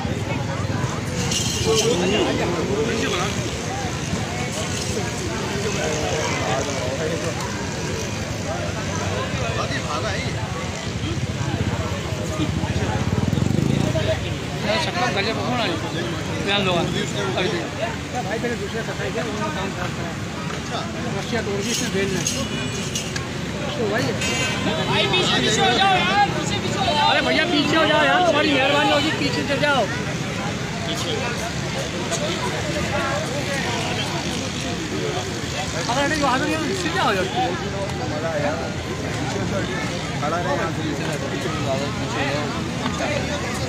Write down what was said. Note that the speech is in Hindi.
गले पर कौन आए ध्यान दो भाई तेरे दूसरे सफाई के उन्होंने काम खराब करा। अच्छा रशिया तोड़ दी इसने भेजना तो भाई पीछे हो जाओ यार पीछे हो जाओ। अरे भैया पीछे हो जाओ यार तुम्हारी मेहरबानी होगी पीछे चल जाओ। अगर नहीं वहाँ से सीधे जाओ यार खड़ा रहे यहाँ से पीछे